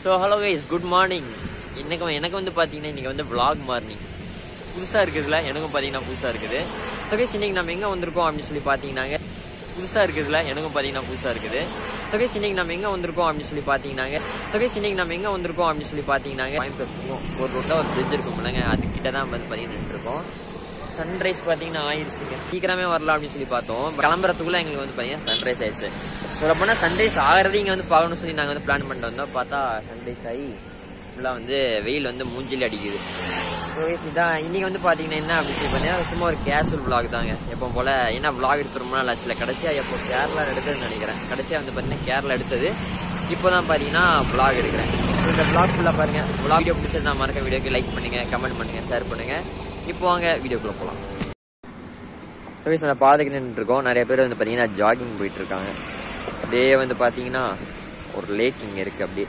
So hello guys, good morning. எனக்கு வந்து பார்த்தீங்கன்னா இன்றைக்கி வந்து vlog மார்னிங் புதுசாக இருக்குதுல, எனக்கும் பார்த்தீங்கன்னா புதுசாக இருக்குது. ஸோ கைஸ், இன்றைக்கி நம்ம எங்கே வந்திருக்கோம் அப்படின்னு சொல்லி பார்த்தீங்கன்னாங்க புதுசாக இருக்குதுல, எனக்கும் பார்த்தீங்கன்னா புதுசாக இருக்குது. ஸோ கைஸ், இன்றைக்கி நம்ம எங்கே வந்திருக்கோம் அப்படின்னு சொல்லி பார்த்தீங்கன்னாங்க ஒரு ரோட்டில் ஒரு பிரிட்ஜ் இருக்கும் இல்லைங்க, அதுக்கிட்ட தான் வந்து பார்த்தீங்கன்னா நின்றுருக்கோம். சன்ரைஸ் பார்த்தீங்கன்னா ஆயிடுச்சுங்க, சீக்கிரமே வரலாம் அப்படின்னு சொல்லி பார்த்தோம். கிளம்புறதுக்குள்ளே எங்களுக்கு வந்து பார்த்தீங்கன்னா சன்ரைஸ் ஆயிடுச்சு. சொல்லப்போனால் சன்ரைஸ் ஆகிறது இங்கே வந்து பார்க்கணும்னு சொல்லி நாங்கள் வந்து பிளான் பண்ணிட்டு வந்தோம். பார்த்தா சன்ரைஸ் ஆகி ஃபுல்லாக வந்து வெயில் வந்து மூஞ்சில் அடிக்குது. ஸோ இதான் இன்றைக்கி வந்து பார்த்தீங்கன்னா என்ன அப்படின்னு சொல்லி பார்த்தீங்கன்னா சும்மா ஒரு கேஷுவல் vlog தாங்க. எப்போ போல் ஏன்னா vlog எடுத்து ரொம்ப நாள் ஆச்சுல. கடைசியாக எப்போ கேரளா எடுத்ததுன்னு நினைக்கிறேன். கடைசியாக வந்து பார்த்தீங்கன்னா கேரளா எடுத்தது. இப்போ தான் பார்த்தீங்கன்னா vlog எடுக்கிறேன். இந்த vlog ஃபுல்லாக பாருங்கள். வீடியோ பிடிச்சது மறக்க வீடியோக்கு லைக் பண்ணுங்கள், கமெண்ட் பண்ணுங்கள், ஷேர் பண்ணுங்கள். இப்போ வாங்க வீடியோக்குள்ளே போகலாம். ஸோ அந்த பாதைக்கு நின்றுருக்கோம். நிறைய பேர் வந்து பார்த்தீங்கன்னா ஜாகிங் போயிட்டுருக்காங்க. அப்படியே வந்து பார்த்தீங்கன்னா ஒரு லேக் இங்கே இருக்குது. அப்படியே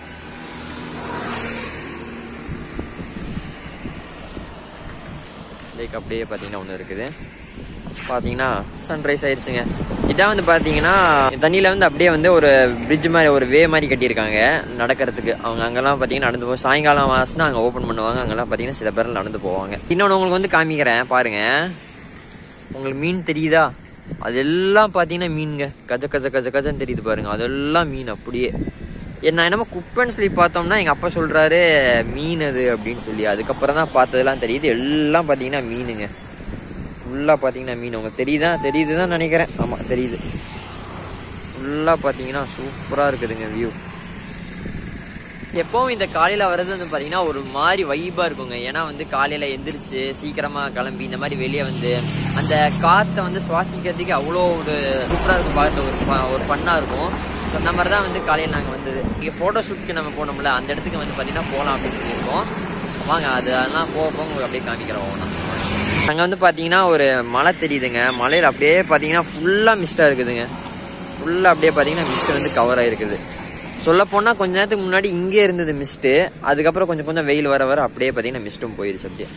லேக் அப்படியே பார்த்தீங்கன்னா ஒன்று இருக்குது. பார்த்தீங்கன்னா சன்ரைஸ் ஆயிடுச்சுங்க. இதான் வந்து பார்த்தீங்கன்னா தண்ணியில் வந்து அப்படியே வந்து ஒரு பிரிட்ஜ் மாதிரி ஒரு வே மாதிரி கட்டியிருக்காங்க நடக்கிறதுக்கு. அவங்க அங்கெல்லாம் பார்த்தீங்கன்னா நடந்து போய் சாயங்காலம் ஆச்சுன்னா அங்கே ஓப்பன் பண்ணுவாங்க. அங்கெல்லாம் பார்த்தீங்கன்னா சில பேர் நடந்து போவாங்க. இன்னொன்று உங்களுக்கு வந்து காமிக்கிறேன் பாருங்க. உங்களுக்கு மீன் தெரியுதா? அதெல்லாம் பார்த்தீங்கன்னா மீனுங்க. கஜ கஜ கஜ கஜன்னு தெரியுது பாருங்க. அதெல்லாம் மீன். அப்படியே என்ன என்னமோ குப்பைன்னு சொல்லி பார்த்தோம்னா எங்கள் அப்பா சொல்கிறாரு மீன் அது அப்படின்னு சொல்லி. அதுக்கப்புறம் தான் பார்த்ததெல்லாம் தெரியுது. எல்லாம் பார்த்தீங்கன்னா மீனுங்க. ஃபுல்லாக பார்த்தீங்கன்னா மீன். உங்களுக்கு தெரியுது தான் நினைக்கிறேன். ஆமாம், தெரியுது. ஃபுல்லாக பார்த்தீங்கன்னா சூப்பராக இருக்குதுங்க வியூ. எப்பவும் இந்த காலையில் வர்றது வந்து பார்த்தீங்கன்னா ஒரு மாதிரி வைப்பாக இருக்குங்க. ஏன்னா வந்து காலையில் எந்திரிச்சு சீக்கிரமாக கிளம்பி இந்த மாதிரி வெளியே வந்து அந்த காற்றை வந்து சுவாசிக்கிறதுக்கு அவ்வளோ ஒரு சூப்பராக இருக்கும். பார்த்து ஒரு ஃபன்னாக இருக்கும். ஸோ அந்த மாதிரி தான் வந்து காலையில் நாங்கள் வந்தது. இங்கே ஃபோட்டோ ஷூட்டுக்கு நம்ம போனோம்ல, அந்த இடத்துக்கு வந்து பார்த்தீங்கன்னா போகலாம் அப்படின்னு சொல்லியிருக்கோம். வாங்க அதெல்லாம் போக உங்களுக்கு அப்படியே காமிக்கிறோம். அங்கே வந்து பார்த்தீங்கன்னா ஒரு மலை தெரியுதுங்க. மலையில் அப்படியே பார்த்தீங்கன்னா ஃபுல்லாக மிஸ்டாக இருக்குதுங்க. ஃபுல்லாக அப்படியே பார்த்தீங்கன்னா மிஸ்ட் வந்து கவர் ஆகிருக்குது. சொல்லப்போனால் கொஞ்ச நேரத்துக்கு முன்னாடி இங்கே இருந்தது மிஸ்ட்டு. அதுக்கப்புறம் கொஞ்சம் வெயில் வர அப்படியே பார்த்தீங்கன்னா மிஸ்ட்டும் போயிடுச்சு அப்படியே.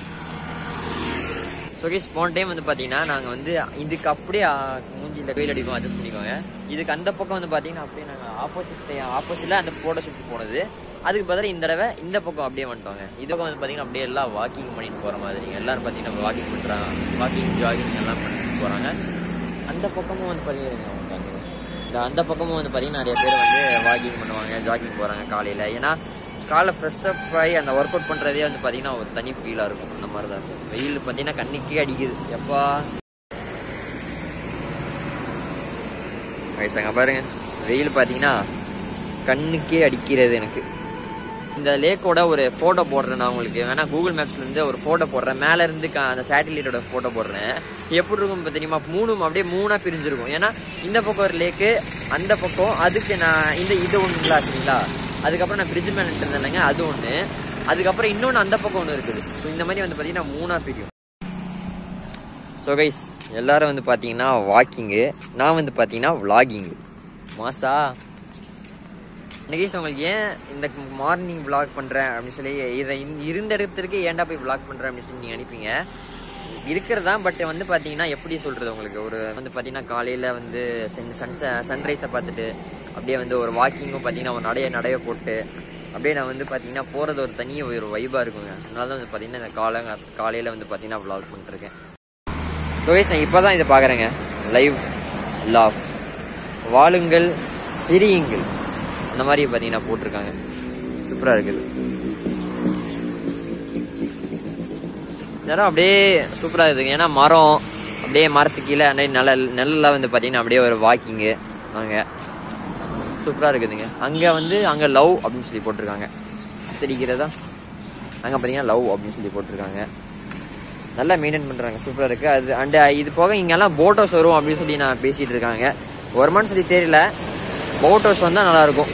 ஸோ கேஸ், போன டைம் வந்து பார்த்தீங்கன்னா நாங்கள் வந்து இதுக்கு அப்படியே மூஞ்சியில் வெயில் அடிக்கும், அட்ஜஸ்ட் பண்ணிக்கோங்க. இதுக்கு அந்த பக்கம் வந்து பார்த்தீங்கன்னா அப்படியே நாங்கள் ஆப்போசிட்டில் அந்த ஃபோட்டோ ஷூட் போனது. அதுக்கு பதிலாக இந்த தடவை இந்த பக்கம் அப்படியே வந்துட்டோங்க. இதுக்கு வந்து பார்த்தீங்கன்னா அப்படியே எல்லாம் வாக்கிங் பண்ணிட்டு போகிற மாதிரி. எல்லோரும் பார்த்தீங்கன்னா வாக்கிங் பண்ணுறாங்க. வாக்கிங் ஜாகிங் எல்லாம் பண்ணிட்டு போகிறாங்க. அந்த பக்கமும் வந்து பார்த்தீங்கன்னா அந்த பக்கமும் வந்து பார்த்தீங்கன்னா நிறைய பேர் வந்து வாக்கிங் பண்ணுவாங்க, ஜாகிங் போகிறாங்க காலையில். ஏன்னா காலை ஃப்ரெஷ்ஷப் ஆகி அந்த ஒர்க் அவுட் பண்ணுறதே வந்து பார்த்தீங்கன்னா ஒரு தனி ஃபீலாக இருக்கும். அந்த மாதிரி தான் இருக்கும். வெயில் பார்த்தீங்கன்னா கண்ணுக்கே அடிக்குது. எப்பா வயசாங்க பாருங்க, வெயில் பார்த்தீங்கன்னா கண்ணுக்கே அடிக்கிறது எனக்கு. இந்த லேக்கோட ஒரு ஃபோட்டோ போடுறேன் நான் உங்களுக்கு. வேணா கூகுள் மேப்ஸ்லேருந்து ஒரு ஃபோட்டோ போடுறேன். மேலேருந்து அந்த சேட்டலைட்டோட ஃபோட்டோ போடுறேன். எப்படி இருக்கும் இப்போ தெரியுமா? அப்படியே மூணாக பிரிஞ்சிருக்கும். ஏன்னா இந்த பக்கம் ஒரு லேக்கு, அந்த பக்கம் அதுக்கு நான் இது ஒன்றுங்களா சரிங்களா. அதுக்கப்புறம் நான் பிரிட்ஜ் மேலே நின்றுருந்தேங்க, அது ஒன்று. அதுக்கப்புறம் இன்னொன்று அந்த பக்கம் ஒன்று இருக்குது. ஸோ இந்த மாதிரி வந்து பார்த்தீங்கன்னா மூணாக பிரியும். ஸோ கைஸ், எல்லாரும் வந்து பார்த்தீங்கன்னா வாக்கிங்கு, நான் வந்து பார்த்தீங்கன்னா vlogging. மாசா இன்னைக்கு உங்களுக்கு ஏன் இந்த மார்னிங் vlog பண்ணுறேன் அப்படின்னு சொல்லி, இதை இருந்த இடத்துக்கு ஏன்டா போய் vlog பண்ணுறேன் அப்படின்னு சொல்லி நீங்கள் நினைப்பீங்க. இருக்கிறதா. பட் வந்து பார்த்தீங்கன்னா எப்படி சொல்கிறது உங்களுக்கு, ஒரு வந்து பார்த்தீங்கன்னா காலையில் வந்து சன்ரைஸை பார்த்துட்டு அப்படியே வந்து ஒரு வாக்கிங்கும் பார்த்தீங்கன்னா ஒரு நடைய போட்டு அப்படியே நான் வந்து பார்த்தீங்கன்னா போகிறது ஒரு தனி ஒரு வைபாக இருக்குங்க. அதனால தான் வந்து பார்த்தீங்கன்னா இந்த காலையில் வந்து பார்த்தீங்கன்னா vlog பண்ணிட்டுருக்கேன். ஸோ கைஸ், நான் இப்போ தான் இதை பார்க்குறேங்க. லைவ் லாஃப், வாழுங்கள் சிரியுங்கள், அந்த மாதிரி பார்த்தீங்கன்னா போட்டிருக்காங்க. சூப்பராக இருக்குது. நேரம் அப்படியே சூப்பராக இருக்குதுங்க. ஏன்னா மரம் அப்படியே மரத்துக்கு கீழே நெல்லாம் வந்து பார்த்தீங்கன்னா அப்படியே ஒரு வாக்கிங்கு. நாங்கள் சூப்பராக இருக்குதுங்க. அங்கே லவ் அப்படின்னு சொல்லி போட்டிருக்காங்க. தெரிகிறதா? அங்கே பார்த்தீங்கன்னா லவ் அப்படின்னு சொல்லி போட்டிருக்காங்க. நல்லா மெயின்டைன் பண்ணுறாங்க. சூப்பராக இருக்குது அது. இது போக இங்கெல்லாம் போட் ஹவுஸ் வரும் அப்படின்னு சொல்லி நான் பேசிகிட்டு இருக்காங்க. வருமானு சொல்லி தெரியல. போட் ஹவுஸ் வந்தால் நல்லாயிருக்கும்.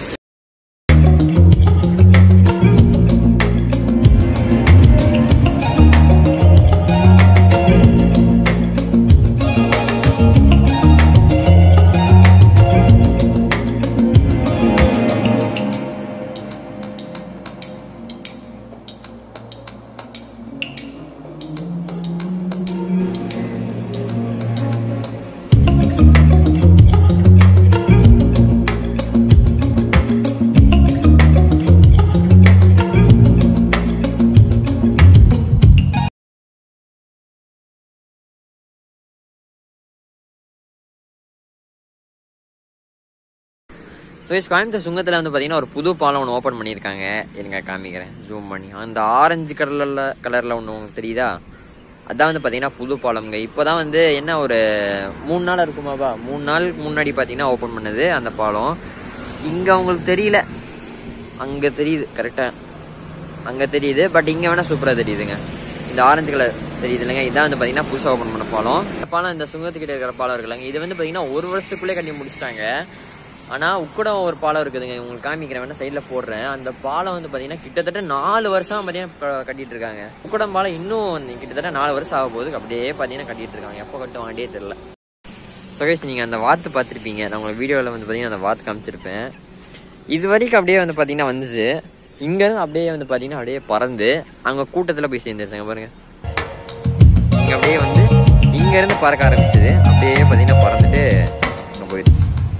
கோயம்புத்தூர் சுங்கத்தில் வந்து பார்த்தீங்கன்னா ஒரு புது பாலம் ஒன்று ஓப்பன் பண்ணியிருக்காங்க. இருங்க காமிக்கிறேன், ஜூம் பண்ணி. அந்த ஆரஞ்சு கலரில் ஒன்று உங்களுக்கு தெரியுதா? அதான் வந்து பார்த்தீங்கன்னா புது பாலம்ங்க. இப்போ தான் வந்து என்ன ஒரு 3 நாள் இருக்குமாப்பா, 3 நாளுக்கு முன்னாடி பார்த்தீங்கன்னா ஓப்பன் பண்ணது அந்த பாலம். இங்கே அவங்களுக்கு தெரியல, அங்கே தெரியுது கரெக்டாக, அங்கே தெரியுது. பட் இங்கே வேணால் சூப்பராக தெரியுதுங்க. இந்த ஆரஞ்சு கலர் தெரியுது இல்லைங்க, இதான் வந்து பார்த்தீங்கன்னா புதுசாக ஓப்பன் பண்ண பாலம். இந்த பாலம் இந்த சுங்கத்துக்கிட்ட இருக்கிற பாலம் இருக்குல்லங்க, இது வந்து பார்த்தீங்கன்னா 1 வருஷத்துக்குள்ளே கட்டி முடிச்சிட்டாங்க. ஆனால் உக்கடம் ஒரு பாலம் இருக்குதுங்க, உங்களுக்கு காமிக்கிறேன் வேணா, சைடில் போடுறேன். அந்த பாலம் வந்து பார்த்தீங்கன்னா கிட்டத்தட்ட 4 வருஷம் பார்த்தீங்கன்னா கட்டிட்டு இருக்காங்க. உக்கடம் பாலம் இன்னும் கிட்டத்தட்ட 4 வருஷம் ஆக போகுது, அப்படியே பார்த்தீங்கன்னா கட்டிட்டு இருக்காங்க. எப்போ கட்டுவாங்கன்னே தெரியல. சகேஷ் நீங்கள் அந்த வாத்து பார்த்துருப்பீங்க, நான் உங்களுக்கு வீடியோவில் வந்து பார்த்தீங்கன்னா அந்த வாத்து காமிச்சிருப்பேன். இது வரைக்கும் அப்படியே வந்து பார்த்தீங்கன்னா வந்தது, இங்கேருந்து அப்படியே வந்து பார்த்தீங்கன்னா அப்படியே பறந்து அங்கே கூட்டத்தில் போய் சேர்ந்துருச்சாங்க பாருங்க. இங்கே அப்படியே வந்து இங்கேருந்து பறக்க ஆரம்பிச்சது, அப்படியே பார்த்தீங்கன்னா பறந்துட்டு அங்கே போயிடுச்சு.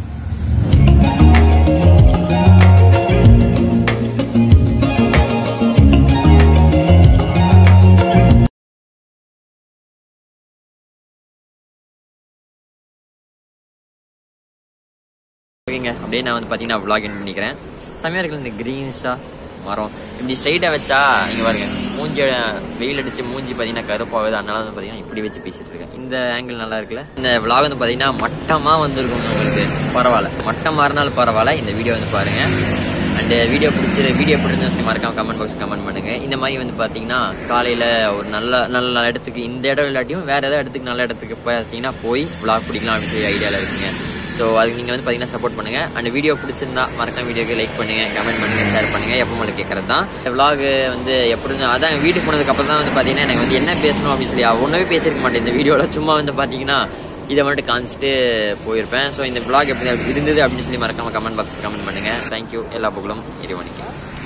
ஓகேங்க, அப்படியே நான் வந்து பார்த்தீங்கன்னா vlog end பண்ணிக்கிறேன். செம்மையாக இருக்குல்ல இந்த க்ரீன்ஸாக மரம், இப்படி ஸ்ட்ரைட்டாக வச்சா இங்கே பாருங்க, மூஞ்சி வெயில் அடிச்சு மூஞ்சி பார்த்தீங்கன்னா கருப்பாகுது. அதனால வந்து பார்த்தீங்கன்னா இப்படி வச்சு பேசிட்டு இருக்கேன். இந்த ஆங்கிள் நல்லா இருக்குல்ல. இந்த vlog வந்து பார்த்தீங்கன்னா மட்டமாக வந்திருக்கும் உங்களுக்கு, பரவாயில்ல, மட்டமாக இருந்தாலும் பரவாயில்ல. இந்த வீடியோ வந்து பாருங்க. அண்ட் வீடியோ பிடிச்சிருந்தா மறக்காம கமெண்ட் பாக்ஸ் கமெண்ட் பண்ணுங்க. இந்த மாதிரி வந்து பார்த்தீங்கன்னா காலையில் ஒரு நல்ல இடத்துக்கு, இந்த இடம் இல்லாட்டியும் வேற ஏதாவது இடத்துக்கு, நல்ல இடத்துக்கு பார்த்தீங்கன்னா போய் vlog பிடிக்கலாம் அப்படின்னு சொல்லி ஐடியாவில் இருக்குங்க. ஸோ அதுக்கு நீங்கள் வந்து பார்த்தீங்கன்னா சப்போர்ட் பண்ணுங்கள். அண்ட் வீடியோ பிடிச்சிருந்தா மறக்காம வீடியோக்கு லைக் பண்ணுங்கள், கமெண்ட் பண்ணுங்கள், ஷேர் பண்ணுங்கள். எப்போ உங்களுக்கு கேட்குறது தான் இந்த விளாக் வந்து எப்படி இருந்தால் அதான் வீட்டுக்கு போனதுக்கப்புறம் தான் வந்து பார்த்தீங்கன்னா எனக்கு வந்து என்ன பேசணும் அப்படின்னு சொல்லி ஒன்றுமே பேசியிருக்க மாட்டேன் இந்த வீடியோவில். சும்மா வந்து பார்த்தீங்கன்னா இதை மட்டும் காமிச்சிட்டு போயிருப்பேன். ஸோ இந்த விளாக் எப்படி இருந்தது அப்படின்னு சொல்லி மறக்காம கமெண்ட் பாக்ஸில் கமெண்ட் பண்ணுங்கள். தேங்க்யூ. எல்லா புகழும் இறைவனுக்கு.